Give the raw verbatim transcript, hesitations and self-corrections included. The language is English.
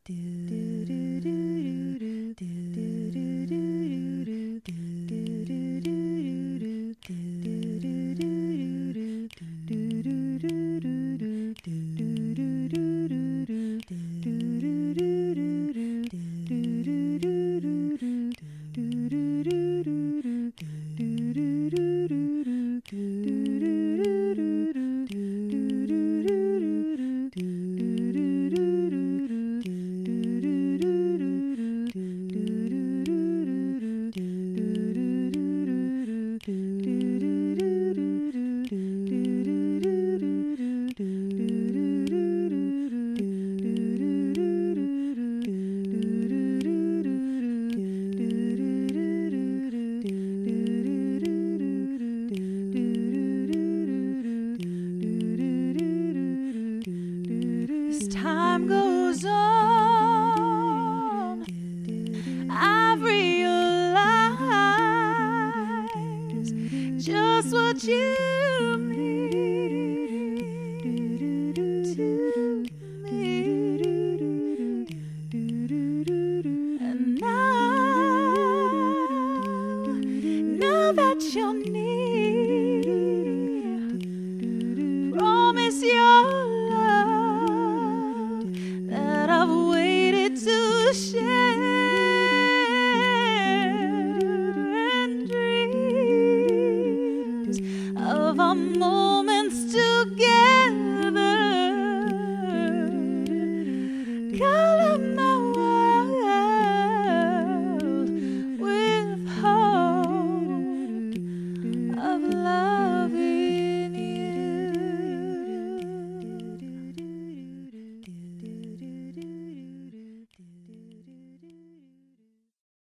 As time goes on, I've realized just what you mean to me. And now, now that you're near, promise your love that I've waited to share, and dreams of our moments together. Color my